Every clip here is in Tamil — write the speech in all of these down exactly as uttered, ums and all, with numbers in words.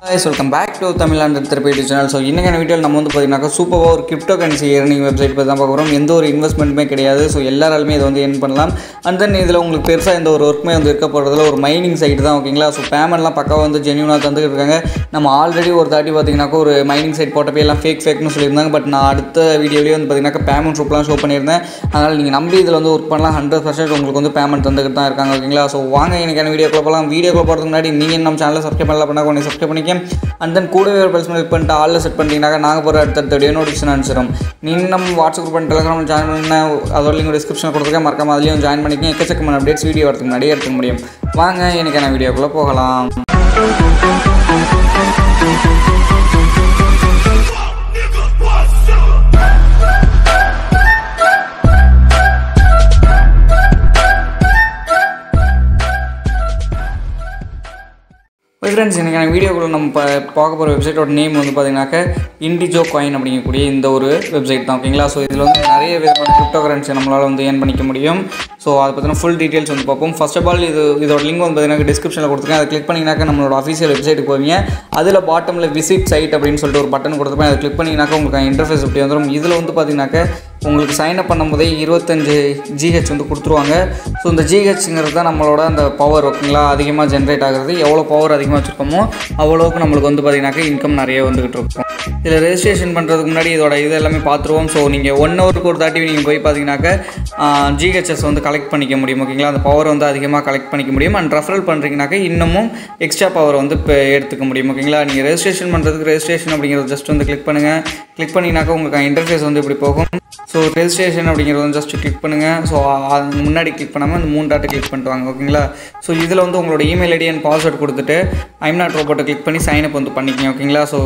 Guys, welcome back to TamilAndroidTheraphy channel. So, in this video, we will see a super power CryptoCurrency earning website. We will see no investment. So, all will earn. And then, we will see a work or mining site. So, payment is genuine. We already a mining site fake fake. But in this video, we will payment show. So, you will work one hundred percent payment. So, video video channel subscribe and then code personal panta all set பண்ணிட்டீங்கனா நாங்க போற அடுத்த வீடியோ நோட்டிஃபிகேஷன் அனுப்பிச்சிரோம். நீங்க நம்ம வாட்ஸ்அப் குரூப் அண்ட் டெலிகிராம் சேனல்ல அதோட லிங்க் டிஸ்கிரிப்ஷன்ல கொடுத்திருக்கேன். மறக்காம அதுலயும் ஜாயின் பண்ணிக்கங்க. எக்கச்சக்கமான அப்டேட்ஸ் வீடியோ வரதுக்கு முன்னாடி எடுத்துக்க முடியும். வாங்க இன்னைக்கான வீடியோக்குள்ள போகலாம். Hey friends, in this video, we will talk about website name Indigo Coin அப்படிங்கக்கூடிய இந்த ஒரு வெப்சைட் தான் ஓகேங்களா. சோ இதுல வந்து நிறைய விதமான கிரிப்டோகரன்சி நம்மளால வந்து earn பண்ணிக்க முடியும். சோ அத பத்தின full details வந்து பாப்போம். First of all இது இதோட லிங்க் வந்து பாத்தீங்கன்னா descriptionல கொடுத்திருக்கேன். அத click பண்ணீங்கனா நம்மளோட official website போவீங்க. அதுல bottomல visit site அப்படினு சொல்லிட்டு ஒரு பட்டன் கொடுத்திருப்பேன். அத click பண்ணீங்கனா உங்களுக்கு இன்டர்ஃபேஸ் இப்படி வந்துரும். இதுல வந்து பாத்தீங்கன்னா உங்களுக்கு சைன் அப் பண்ணும்போதே இருபத்தஞ்சு ஜிஹெச் வந்து கொடுத்துருவாங்க. ஸோ இந்த ஜிஹெச்ங்கிறது தான் நம்மளோட அந்த பவர் ஓகேங்களா அதிகமாக ஜென்ரேட் ஆகிறது. எவ்வளோ பவர் அதிகமாக வச்சுருக்கோமோ அவ்வளோவுக்கு நம்மளுக்கு வந்து பார்த்தீங்கன்னாக்கா இன்கம் நிறைய வந்துகிட்டு இருக்கும். இதில் ரெஜிஸ்ட்ரேஷன் பண்ணுறதுக்கு முன்னாடி இதோட இது எல்லாமே பார்த்துருவோம். ஸோ நீங்கள் ஒன் ஹவருக்கு ஒரு தாட்டி நீங்கள் போய் பார்த்தீங்கன்னாக்கா ஜிஹெச்எஸ் வந்து கலெக்ட் பண்ணிக்க முடியும் ஓகேங்களா. அந்த பவர் வந்து அதிகமாக கலெக்ட் பண்ணிக்க முடியும். அண்ட் ரெஃபரல் பண்ணுறீங்கனாக்கா இன்னமும் எக்ஸ்ட்ரா பவர் வந்து இப்போ எடுத்துக்க முடியும் ஓகேங்களா. நீங்கள் ரெஜிஸ்ட்ரேஷன் பண்ணுறதுக்கு ரெஜிஸ்ட்ரேஷன் அப்படிங்கிறது ஜஸ்ட் வந்து கிளிக் பண்ணுங்கள். கிளிக் பண்ணிங்கனாக்கா உங்களுக்கு இன்டர்ஃபேஸ் வந்து இப்படி போகும். ஸோ ரெஜிஸ்ட்ரேஷன் அப்படிங்கிறது வந்து ஜஸ்ட் கிளிக் பண்ணுங்கள். ஸோ அது முன்னாடி கிளிக் பண்ணாமல் அந்த மூணு டாட்டை கிளிக் பண்ணிட்டு வாங்க ஓகேங்களா. ஸோ இதில் வந்து உங்களோட இமெயில் ஐடி அண்ட் பாஸ்வேர்ட் கொடுத்துட்டு ஐம் நாட் ரோபோட்டை கிளிக் பண்ணி சைன் அப் வந்து பண்ணிக்கங்க ஓகேங்களா. So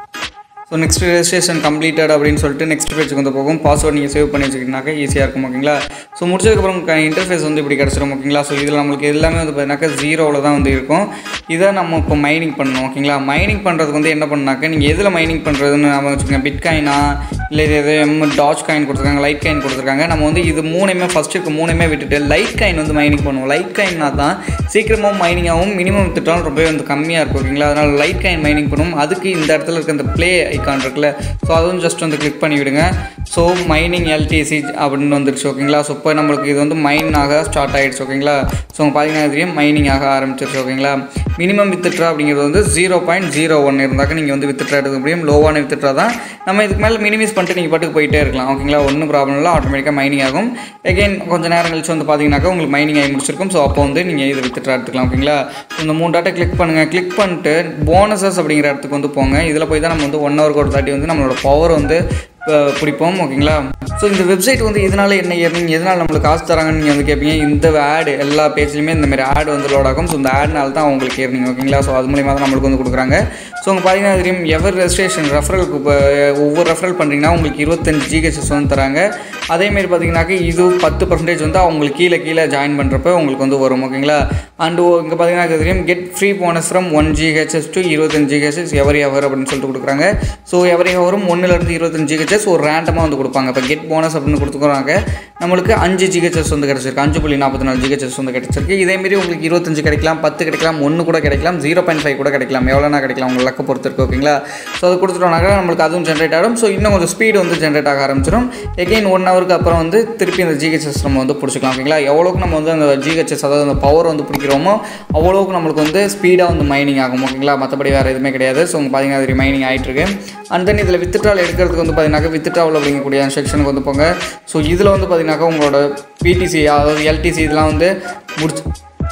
so next registration completed அப்படின்னு சொல்லிட்டு நெக்ஸ்ட் பேஜுக்கு வந்து போகும். பாஸ்வேர்ட் நீங்கள் சேவ் பண்ணி வச்சுக்கிட்டீங்கனாக்கா ஈஸியாக இருக்கும் ஓகேங்களா. ஸோ முடிச்சதுக்கப்புறம் இன்டர்ஃபேஸ் வந்து இப்படி கிடச்சிரும் ஓகேங்களா. ஸோ இதில் நம்மளுக்கு எல்லாமே வந்து பார்த்தீங்கன்னாக்கா ஜீரோவில் தான் வந்து இருக்கும். இதை நம்ம இப்போ மைனிங் பண்ணணும் ஓகேங்களா. மைனிங் பண்ணுறதுக்கு வந்து என்ன பண்ணாக்கா நீங்கள் எதில் மைனிங் பண்ணுறதுன்னு நம்ம வச்சுக்கோங்க. பிட்காயினா இல்லை இது எது எம் டாச் காயின் கொடுத்துருக்காங்க, லைட் காயின் கொடுத்துருக்காங்க. நம்ம வந்து இது மூணுமே ஃபஸ்ட்டு இருக்க மூணுமே விட்டுட்டு லைட் காயின் வந்து மைனிங் பண்ணுவோம். லைட் காயின்னா தான் சீக்கிரமாக மைனிங் ஆகும், மினிமம் வித்துட்டாலும் ரொம்பவே வந்து கம்மியாக இருக்கும் ஓகேங்களா. அதனால் லைட் காயின் மைனிங் பண்ணுவோம். அதுக்கு இந்த இடத்துல இருக்க இந்த ப்ளே ஐக்கான் இருக்குல்ல, ஸோ அதுவும் ஜஸ்ட் வந்து கிளிக் பண்ணி விடுங்க. ஸோ மைனிங் எல்டிசி அப்படின்னு வந்துருச்சு ஓகேங்களா. ஸோ இப்போ நம்மளுக்கு இது வந்து மைன் ஆக ஸ்டார்ட் ஆகிடுச்சு ஓகேங்களா. ஸோ பார்த்தீங்கன்னா தெரியும் மைனிங் ஆக ஆரம்பிச்சிருச்சு ஓகேங்களா. மினிமம் வித்துட்ரா அப்படிங்கிறது வந்து ஜீரோ பாயிண்ட் ஜீரோ ஒன் இருந்தாக்க நீங்கள் வந்து வித்துட்ரா எடுக்க முடியும். லோவான வித்துட்ரா தான். நம்ம இதுக்கு மேலே மினிமைஸ் பண்ணிட்டு நீங்கள் பாட்டுக்கு போயிட்டே இருக்கலாம் ஓகேங்களா. ஒன்றும் ப்ராப்ளம் இல்லை, ஆட்டோமேட்டிக்காக மைனிங் ஆகும். எகைன் கொஞ்சம் நேரம் கழிச்சு வந்து பார்த்தீங்கன்னாக்கா உங்களுக்கு மைனிங் ஆகி முடிச்சிருக்கும். ஸோ அப்போ வந்து நீங்கள் இது வித்துட்ரா எடுத்துக்கலாம் ஓகேங்களா. ஸோ இந்த மூணு டாட்டை கிளிக் பண்ணுங்கள். கிளிக் பண்ணிட்டு போனஸஸ் அப்படிங்கிற இடத்துக்கு வந்து போங்க. இதில் போய் தான் நம்ம வந்து ஒன் ஹவருக்கு ஒரு தாட்டி வந்து நம்மளோட பவர் வந்து பிடிப்போம் ஓகேங்களா. ஸோ இந்த வெப்சைட் வந்து இதனால் என்ன ஏர்னிங், எதனால் நம்மளுக்கு காசு தராங்கன்னு நீங்கள் வந்து கேட்பீங்க. இந்த ஆடு எல்லா பேஜ்லையுமே இந்த மாதிரி ஆடு வந்து லோட் ஆகும். ஸோ இந்த ஆட்னால தான் உங்களுக்கு ஏர்னிங் ஓகேங்களா. ஸோ அது மூலியமாக தான் நம்மளுக்கு வந்து கொடுக்குறாங்க. ஸோ உங்கள் பார்த்தீங்கன்னா தெரியும் எவர் ரெஜிஸ்ட்ரேஷன் ரெஃபரலுக்கு இப்போ ஒவ்வொரு ரெஃபரல் பண்ணுறீங்கன்னா உங்களுக்கு இருபத்தஞ்சு ஜிஹெச்எஸ் வந்து தராங்க. அதேமாரி பார்த்தீங்கன்னாக்கா இது பத்து பர்சன்டேஜ் வந்து அவங்களுக்கு கீழே கீழே ஜாயின் பண்ணுறப்ப உங்களுக்கு வந்து வரும் ஓகேங்களா. அண்ட் இங்கே பார்த்தீங்கன்னா தெரியும் get free bonus from one GHS to இருபத்தஞ்சு ஜிஹெச்எஸ் எவரி ஹவர் அப்படின்னு சொல்லிட்டு கொடுக்குறாங்க. ஸோ எவரி ஹவரும் ஒன்றுலேருந்து இருபத்தஞ்சு ஜிஹெச்எஸ் ஒரு ரேண்டமாக வந்து கொடுப்பாங்க. இப்போ கெட் போனஸ் அப்படின்னு கொடுத்துக்கிறாங்க. நம்மளுக்கு அஞ்சு ஜிஹெச்எஸ் வந்து கிடச்சிருக்கு. அஞ்சு புள்ளி நாற்பத்தி நாலு ஜிஹெச்எஸ் வந்து கிடச்சிருக்கு. இதேமாரி உங்களுக்கு இருபத்தஞ்சு கிடைக்கலாம், பத்து கிடைக்கலாம், ஒன்று கூட கிடைக்கலாம், ஜீரோ பாயிண்ட் ஃபைவ் கூட கிடைக்கலாம். எவ்வளோனா கிடைக்கலாம் உங்கள் லக்க பொறுத்து இருக்குது ஓகேங்களா. ஸோ அது கொடுத்துட்டோம்னாக்கா நம்மளுக்கு அதுவும் ஜென்ரேட் ஆகும். ஸோ இன்னும் கொஞ்சம் ஸ்பீடு வந்து ஜென்ரேட் ஆக ஆரம்பிச்சிடும். எகைன் ஒன் ஹவருக்கு அப்புறம் வந்து திருப்பி அந்த ஜிஹெச்எஸ் நம்ம வந்து பிடிச்சிக்கலாம் ஓகேங்களா. எவ்வளோக்கு நம்ம வந்து அந்த ஜிஹெச்எஸ் அதாவது அந்த பவர் வந்து பிடிக்கிறோமோ அவ்வளோக்கு நம்மளுக்கு வந்து ஸ்பீடாக வந்து மைனிங் ஆகும் ஓகேங்களா. மற்றபடி வேறு எதுவுமே கிடையாது. ஸோ உங்கள் பார்த்தீங்கன்னா அது மைனிங் ஆகிட்டு இருக்கு. அண்ட் தென் இதில் வித்ட்ரால் எடுக்கிறதுக்கு வந்து பார்த்தீங்கன்னா வித்ட்ராவல் அப்படிங்கக்கூடிய செக்ஷனுக்கு வந்து போங்க. ஸோ இதில் வந்து பார்த்தீங்கன்னாக்கா உங்களோட பிடிசி அதாவது எல்டிசி இதெல்லாம் வந்து முடிச்சு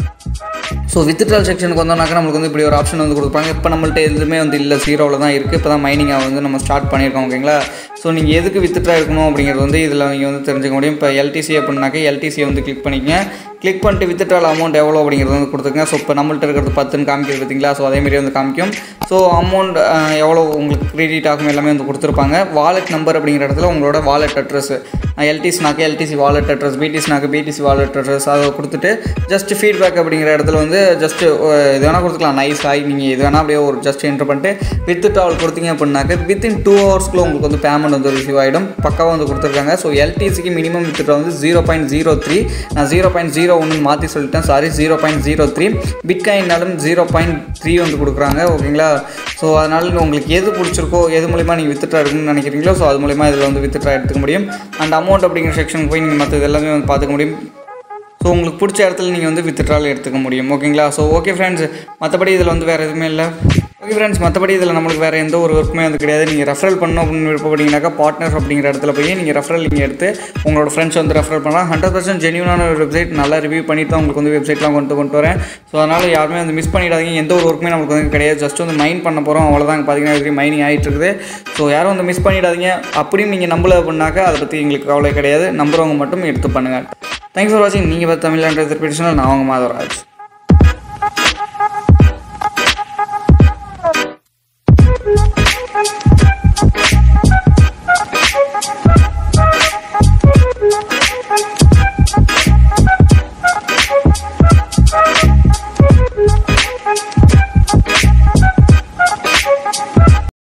ஸோ வித்ட்ரால் செக்ஷனுக்கு வந்தோம்னாக்கா நம்மளுக்கு வந்து இப்படி ஒரு ஆப்ஷன் வந்து கொடுப்பாங்க. இப்போ நம்மள்ட்ட எதுவுமே வந்து இல்லை, ஜீரோவில் தான் இருக்குது. இப்போ தான் மைனிங்காக வந்து நம்ம ஸ்டார்ட் பண்ணியிருக்கோம் ஓகேங்களா. ஸோ நீங்கள் எதுக்கு வித்ட்ரா இருக்கணும் அப்படிங்கிறது வந்து இதில் நீங்கள் வந்து தெரிஞ்சுக்க முடியும். இப்போ எல்டிசி அப்படின்னாக்கா எல்டிசியை வந்து கிளிக் பண்ணிக்கங்க. கிளிக் பண்ணிட்டு வித்ட்ரால் அமௌண்ட் எவ்வளோ அப்படிங்கிறது வந்து கொடுத்துருங்க. ஸோ இப்போ நம்மள்ட்ட இருக்கிறது பத்துன்னு காமிக்கிறது பார்த்தீங்களா. ஸோ அதேமாரி வந்து காமிக்கும். ஸோ அமௌண்ட் எவ்வளோ உங்களுக்கு கிரெடிட் ஆகும் எல்லாமே வந்து கொடுத்துருப்பாங்க. வாலெட் நம்பர் அப்படிங்கிற இடத்துல உங்களோட வாலெட் அட்ரஸ், எல்டிசினாக்க எல்டிசி வாலெட் அட்ரஸ், பிடிசினாக்க பிடிசி வாலெட் அட்ரஸ் அதை கொடுத்துட்டு ஜஸ்ட் ஃபீட்பேக் அப்படிங்கிற இடத்துல வந்து ஜஸ்ட்டு இது வேணால் கொடுத்துக்கலாம். நைஸ் ஆகி நீங்கள் இது வேணால் அப்படியே ஒரு ஜஸ்ட் என்ட்ரு பண்ணிட்டு வித்ட்ராவல் கொடுத்தீங்க அப்படின்னாக்க வித்தின் டூ ஹவர்ஸ்க்குள்ளே உங்களுக்கு வந்து பேமெண்ட் அமௌண்ட் வந்து ரிசீவ் ஆகிடும். பக்காவாக வந்து கொடுத்துருக்காங்க. ஸோ எல்டிசிக்கு மினிமம் வித்ட்ரா வந்து ஜீரோ பாயிண்ட் ஜீரோ த்ரீ நான் ஜீரோ பாயிண்ட் ஜீரோ ஒன்று மாற்றி சொல்லிட்டேன், sorry zero point zero three பிட்காயின்னாலும் ஜீரோ பாயிண்ட் த்ரீ வந்து கொடுக்குறாங்க. ஓகேங்களா? ஸோ அதனால் உங்களுக்கு எது பிடிச்சிருக்கோ எது மூலிமா நீங்கள் வித்ட்ரா எடுக்கணும்னு நினைக்கிறீங்களோ ஸோ அது மூலிமா இதில் வந்து வித்ட்ரா எடுத்துக்க முடியும். அண்ட் அமௌண்ட் அப்படிங்கிற செக்ஷனுக்கு போய் நீங்கள் மற்றது எல்லாமே வந்து பார்த்துக்க முடியும். ஸோ உங்களுக்கு பிடிச்ச இடத்துல நீங்கள் வந்து வித்ட்ரால் எடுத்துக்க முடியும். ஓகேங்களா? ஸோ ஓகே ஃப்ரெண்ட்ஸ், மற்றபடி இதில் வந்து வேறு எதுவுமே இல்லை. ஓகே ஃப்ரெண்ட்ஸ், மற்றபடி இதில் நம்மளுக்கு வேறு எந்த ஒரு ஒர்க்குமே வந்து கிடையாது. நீங்கள் ரெஃபரல் பண்ணணும் அப்படின்னு விருப்பப்பட்டீங்கன்னாக்கா பார்ட்னர்ஸ் அப்படிங்கிற இடத்துல போய் நீங்கள் ரெஃபரல் நீங்கள் எடுத்து உங்களோட ஃப்ரெண்ட்ஸ் வந்து ரெஃபர் பண்ணலாம். ஹண்ட்ரட் பர்சன்ட் ஜென்யூனான ஒரு வெப்சைட், நல்லா ரிவ்யூ பண்ணிட்டு தான் உங்களுக்கு வந்து வெப்சைட்லாம் கொண்டு கொண்டு வரேன். ஸோ அதனால் யாருமே வந்து மிஸ் பண்ணிடாதீங்க. எந்த ஒரு ஒர்க்குமே நம்மளுக்கு வந்து கிடையாது. ஜஸ்ட் வந்து மைன் பண்ண போகிறோம், அவ்வளோதான். பார்த்தீங்கன்னா மைனிங் ஆகிட்டு இருக்குது. ஸோ யாரும் வந்து மிஸ் பண்ணிடாதீங்க. அப்படியும் நீங்கள் நம்பல பண்ணாக்கா அதை பற்றி எங்களுக்கு கவலை கிடையாது. நம்புறவங்க மட்டும் எடுத்து பண்ணுங்கள். தேங்க்ஸ் ஃபார் வாட்சிங். நீங்கள் பார்த்து தமிழ் ஆண்ட்ராய்டு தெரபி, நான் உங்கள் மாதவராஜ்.